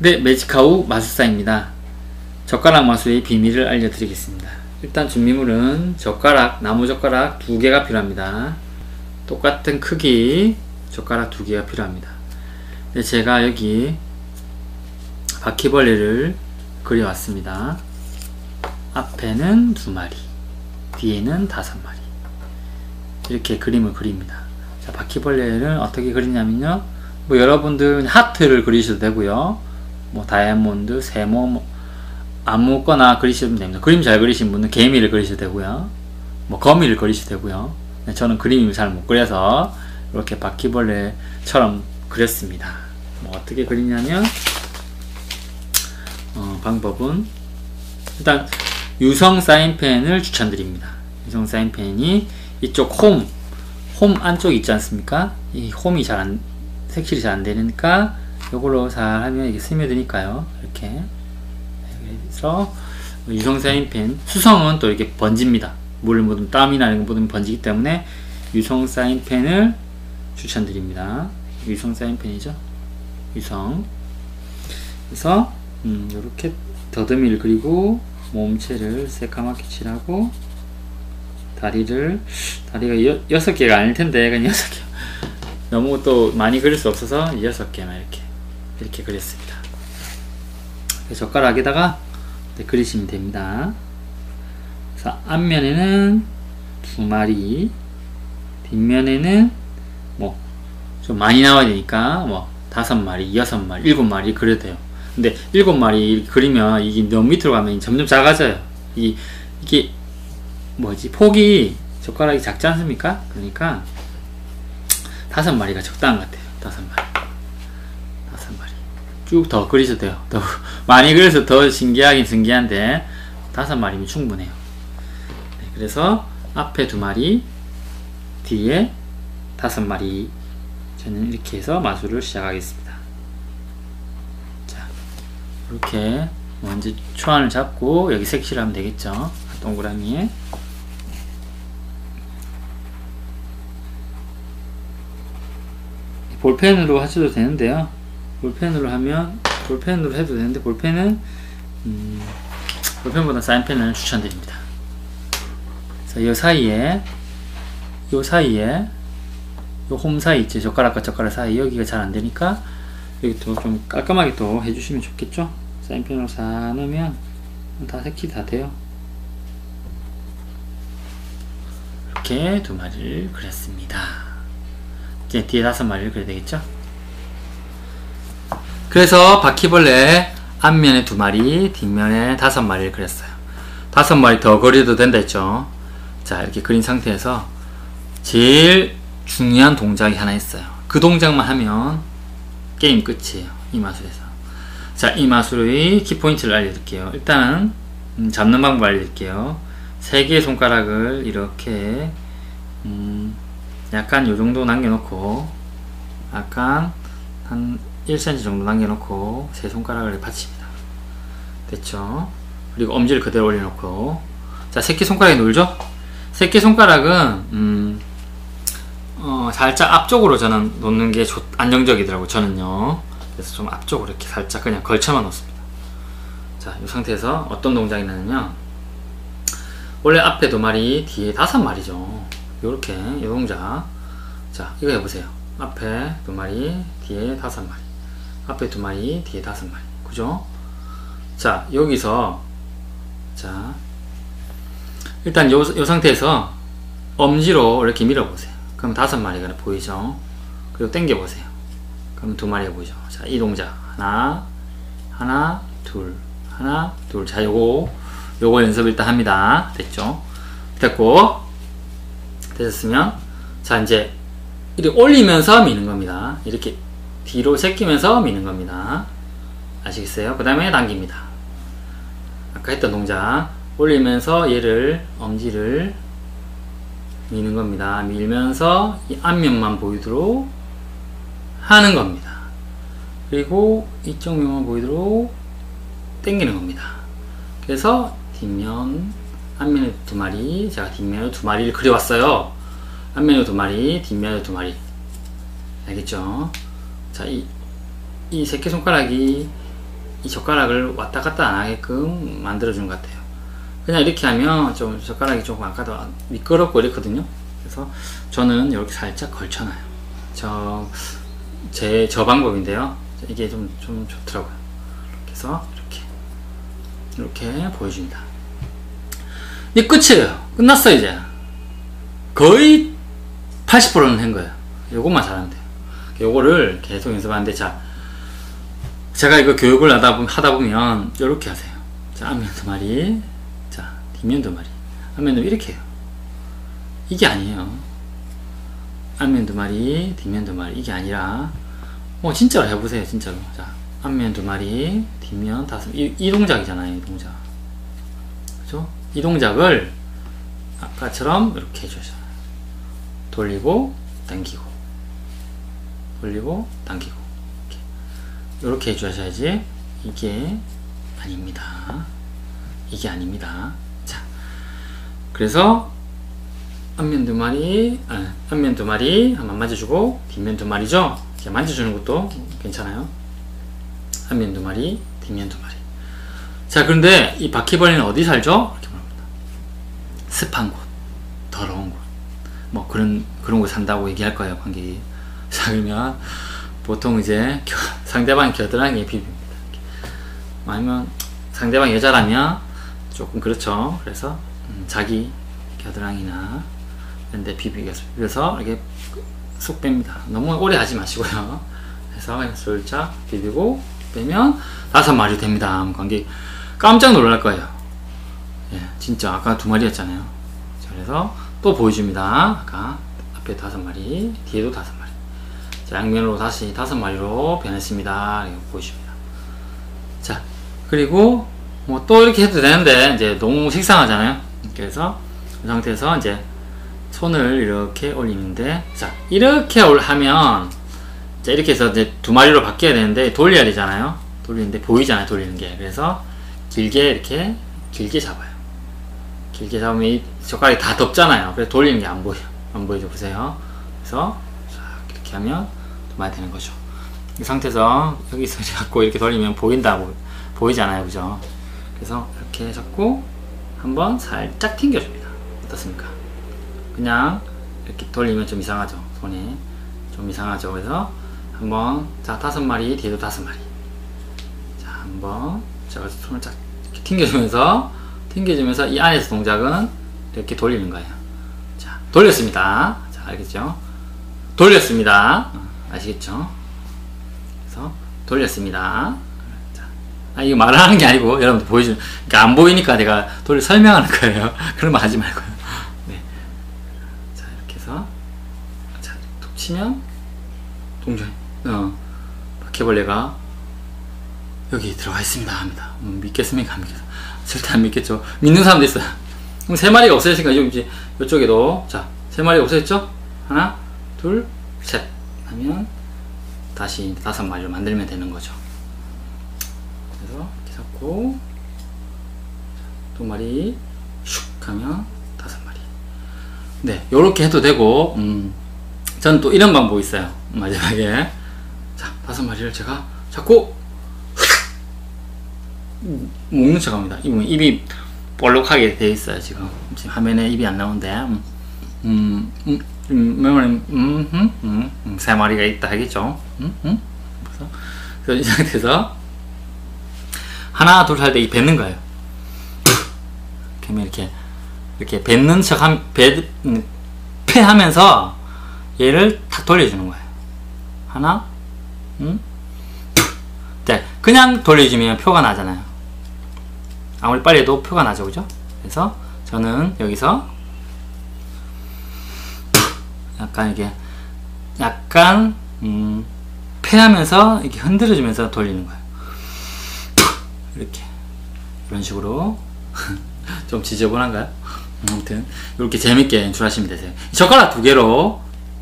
네, 매직카우 마술사입니다. 젓가락 마술의 비밀을 알려드리겠습니다. 일단 준비물은 젓가락, 나무젓가락 2개가 필요합니다. 똑같은 크기 젓가락 2개가 필요합니다. 네, 제가 여기 바퀴벌레를 그려왔습니다. 앞에는 2마리, 뒤에는 5마리. 이렇게 그림을 그립니다. 자, 바퀴벌레를 어떻게 그리냐면요, 뭐 여러분들 하트를 그리셔도 되고요, 뭐 다이아몬드, 세모, 뭐 아무거나 그리시면 됩니다. 그림 잘 그리신 분은 개미를 그리셔도 되고요, 뭐 거미를 그리셔도 되고요. 네, 저는 그림을 잘 못 그려서 이렇게 바퀴벌레처럼 그렸습니다. 뭐 어떻게 그리냐면 방법은 일단 유성 사인펜을 추천드립니다. 유성 사인펜이 이쪽 홈 안쪽 있지 않습니까? 이 홈이 색칠이 잘 안 되니까 이걸로 잘 하면 이게 스며드니까요. 이렇게. 그래서 유성 사인펜, 수성은 또 이렇게 번집니다. 물을 묻으면, 땀이나 이런 거 묻으면 번지기 때문에 유성 사인펜을 추천드립니다. 유성 사인펜이죠. 유성. 그래서 이렇게 더듬이를 그리고 몸체를 새까맣게 칠하고 다리가 6개가 아닐 텐데 그냥 6개. 너무 또 많이 그릴 수 없어서 6개만 이렇게 그렸습니다. 젓가락에다가 그리시면 됩니다. 그래서 앞면에는 2마리, 뒷면에는 뭐 좀 많이 나와야 되니까 뭐 5마리, 6마리, 7마리 그려도 돼요. 근데 7마리 이렇게 그리면 이게 너무 밑으로 가면 점점 작아져요. 이게 뭐지, 폭이 젓가락이 작지 않습니까? 그러니까 5마리가 적당한 것 같아요. 5마리 쭉 더 그리셔도 돼요. 더 많이 그려서 더 신기한데 5마리면 충분해요. 네, 그래서 앞에 2마리, 뒤에 5마리. 저는 이렇게 해서 마술을 시작하겠습니다. 자, 이렇게 먼저 초안을 잡고 여기 색칠하면 되겠죠. 동그라미에. 볼펜으로 하셔도 되는데요. 볼펜으로 해도 되는데 볼펜은 볼펜보다 사인펜을 추천드립니다. 그래서 요 사이에 요 홈 사이 있죠. 젓가락과 젓가락 사이, 여기가 잘 안되니까 여기 또 좀 깔끔하게 또 해주시면 좋겠죠. 사인펜으로 사 놓으면 다 색칠이 다 돼요. 이렇게 2마리를 그렸습니다. 이제 뒤에 5마리를 그려야 되겠죠. 그래서 바퀴벌레 앞면에 2마리, 뒷면에 5마리를 그렸어요. 5마리 더 그려도 된다 했죠. 자, 이렇게 그린 상태에서 제일 중요한 동작이 하나 있어요. 그 동작만 하면 게임 끝이에요. 이 마술에서. 자, 이 마술의 키포인트를 알려드릴게요. 일단은 잡는 방법 알려드릴게요. 3개의 손가락을 이렇게 약간 요 정도 남겨놓고, 약간 한 1cm 정도 남겨놓고 3손가락을 받칩니다. 됐죠? 그리고 엄지를 그대로 올려놓고, 자, 새끼손가락이 놀죠? 새끼손가락은 살짝 앞쪽으로 저는 놓는 게 안정적이더라고요. 저는요. 그래서 좀 앞쪽으로 이렇게 살짝 그냥 걸쳐만 놓습니다. 자, 이 상태에서 어떤 동작이 나냐면, 원래 앞에 2마리, 뒤에 5마리죠. 요렇게, 이 동작. 자, 이거 해보세요. 앞에 2마리, 뒤에 5마리. 앞에 2마리, 뒤에 5마리. 그죠? 자, 여기서, 자, 일단 요 상태에서 엄지로 이렇게 밀어보세요. 그럼 5마리가 보이죠? 그리고 당겨보세요. 그럼 2마리가 보이죠? 자, 이 동작. 하나, 둘. 자, 요거 연습 일단 합니다. 됐죠? 됐고, 되셨으면, 자, 이제 이렇게 올리면서 미는 겁니다. 이렇게 뒤로 제끼면서 미는 겁니다. 아시겠어요? 그 다음에 당깁니다. 아까 했던 동작. 올리면서 얘를, 엄지를 미는 겁니다. 밀면서 이 앞면만 보이도록 하는 겁니다. 그리고 이쪽 면만 보이도록 당기는 겁니다. 그래서 뒷면, 앞면에 2마리, 제가 뒷면에 2마리를 그려왔어요. 앞면에 2마리, 뒷면에 2마리. 알겠죠? 자, 이 새끼손가락이 이 젓가락을 왔다 갔다 안 하게끔 만들어준 것 같아요. 그냥 이렇게 하면 좀 젓가락이 조금 아까도 미끄럽고 이렇거든요. 그래서 저는 이렇게 살짝 걸쳐놔요. 저 방법인데요. 이게 좀 좋더라고요. 그래서 이렇게 보여줍니다. 이 끝이에요. 끝났어. 이제 거의 80%는 한 거예요. 요것만 잘하면 돼요. 요거를 계속 연습하는데, 자, 제가 이거 교육을 하다 보면 이렇게 하세요. 자, 앞면 2마리, 자, 뒷면 2마리, 앞면 2마리 이렇게 해요. 이게 아니에요. 앞면 2마리, 뒷면 2마리, 이게 아니라 진짜로 해보세요. 진짜로. 자, 앞면 2마리, 뒷면 5마리. 이 동작이잖아요. 이 동작. 그죠? 이 동작을 아까처럼 이렇게 해주셔요. 돌리고 당기고, 돌리고 당기고, 이렇게 해주셔야지. 이게 아닙니다. 이게 아닙니다. 자, 그래서 앞면 2마리, 앞면 2마리 한번 만져주고, 뒷면 2마리죠? 이렇게 만져주는 것도 괜찮아요. 앞면 2마리, 뒷면 2마리. 자, 그런데 이 바퀴벌레는 어디 살죠? 이렇게 말합니다. 습한 곳, 더러운 곳, 뭐 그런 곳 산다고 얘기할 거예요, 관객이. 자, 그러면 보통 이제 상대방 겨드랑이에 비빕니다. 아니면 상대방 여자라면 조금 그렇죠. 그래서 자기 겨드랑이나 이런 데 비벼서 이렇게 쑥 뺍니다. 너무 오래 하지 마시고요. 그래서 그냥 살짝 비비고 빼면 5마리 됩니다. 관객 깜짝 놀랄 거예요. 예, 진짜 아까 2마리였잖아요. 자, 그래서 또 보여줍니다. 아까 앞에 5마리, 뒤에도 5마리. 자, 양면으로 다시 5마리로 변했습니다. 이렇게 보여줍니다. 자, 그리고 뭐 또 이렇게 해도 되는데 이제 너무 식상하잖아요. 그래서 이 상태에서 이제 손을 이렇게 올리는데, 자, 이렇게 하면, 자, 이렇게 해서 이제 2마리로 바뀌어야 되는데 돌려야 되잖아요. 돌리는데 보이잖아요, 돌리는 게. 그래서 이렇게 길게 잡아요. 길게 잡으면 이 젓가락이 다 덮잖아요. 그래서 돌리는 게 안 보여요. 안 보이죠? 보세요. 그래서 이렇게 하면 2마리 되는 거죠. 이 상태에서 여기서 잡고 이렇게 돌리면 보이잖아요, 그죠? 그래서 이렇게 잡고 한번 살짝 튕겨줍니다. 어떻습니까? 그냥 이렇게 돌리면 좀 이상하죠. 손이 좀 이상하죠. 그래서 한번, 자, 5마리, 뒤에도 5마리. 자, 한번 제가 손을 쫙 이렇게 튕겨주면서 이 안에서 동작은 이렇게 돌리는 거예요. 자, 돌렸습니다. 자, 알겠죠? 돌렸습니다. 아시겠죠? 그래서 돌렸습니다. 자, 이거 말을 하는 게 아니고 여러분들 보여주는, 그러니까 안 보이니까 내가 설명하는 거예요. 그런 거 하지 말고요. 네. 자, 이렇게 해서, 자, 툭 치면 동전, 바퀴벌레가 여기 들어가 있습니다 합니다. 믿겠습니까? 안 믿겠어? 절대 안 믿겠죠. 믿는 사람도 있어요. 그럼 3마리가 없어졌으니까 이제 이쪽에도, 자, 3마리가 없어졌죠? 하나, 둘, 셋 하면 다시 5마리로 만들면 되는 거죠. 그래서 이렇게 잡고 2마리 슉 하면 5마리. 네, 요렇게 해도 되고, 저는 또 이런 방법이 있어요. 마지막에, 자, 5마리를 제가 잡고 먹는 척 합니다. 입이 볼록하게 돼 있어요. 지금 화면에 입이 안 나오는데, 3마리가 있다 하겠죠. 그래서 이 상태에서 하나 둘 할 때 뱉는 거예요. 그러면 이렇게 뱉는 척 패하면서 얘를 탁 돌려주는 거예요. 하나, 네, 그냥 돌려주면 표가 나잖아요. 아무리 빨리 해도 표가 나죠, 그죠? 그래서 저는 여기서 약간 패하면서 이렇게 흔들어주면서 돌리는 거예요. 이렇게 이런 식으로 좀 지저분한가요? 아무튼 이렇게 재밌게 연출하시면 되세요. 젓가락 2개로,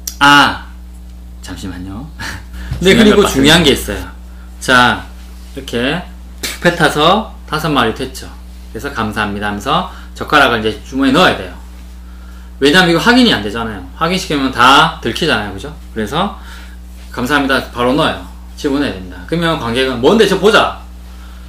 잠시만요. 네, 그리고 중요한 게 있어요. 자, 이렇게 뱉어서 5마리 됐죠. 그래서 감사합니다 하면서 젓가락을 이제 주머니에 넣어야 돼요. 왜냐면 이거 확인이 안 되잖아요. 확인시키면 다 들키잖아요, 그죠? 그래서 감사합니다 바로 넣어요. 집어넣어야 됩니다. 그러면 관객은 뭔데 저 보자,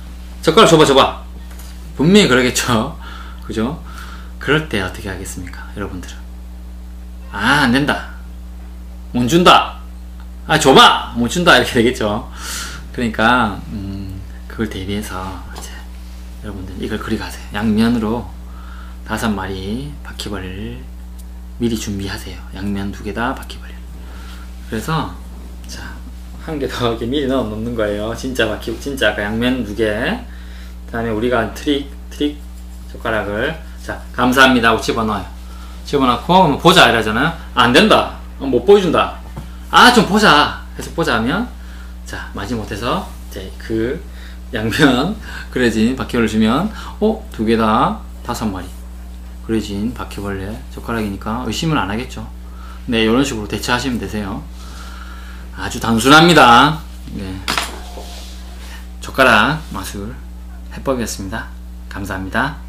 젓가락 줘봐. 분명히 그러겠죠. 그죠? 그럴 때 어떻게 하겠습니까? 여러분들은. 아, 안 된다. 못 준다. 아, 줘봐. 못 준다. 이렇게 되겠죠. 그러니까, 그걸 대비해서, 이제, 여러분들 이걸 그리 가세요. 양면으로 5마리 바퀴벌레를 미리 준비하세요. 양면 2개 다 바퀴벌레. 그래서, 자, 1개 더 이렇게 미리 넣어 놓는 거예요. 진짜 아까 양면 2개. 그 다음에 우리가 트릭 젓가락을, 자, 감사합니다 하고 집어넣어요. 집어넣고, 보자 이러잖아요. 안 된다. 못 보여준다. 아, 좀 보자. 해서 보자 하면, 자, 마지못해서, 이제 그 양면 그려진 바퀴벌레를 주면, 2개 다 5마리. 그려진 바퀴벌레 젓가락이니까 의심을 안 하겠죠. 네, 이런 식으로 대처하시면 되세요. 아주 단순합니다. 네. 젓가락 마술 해법이었습니다. 감사합니다.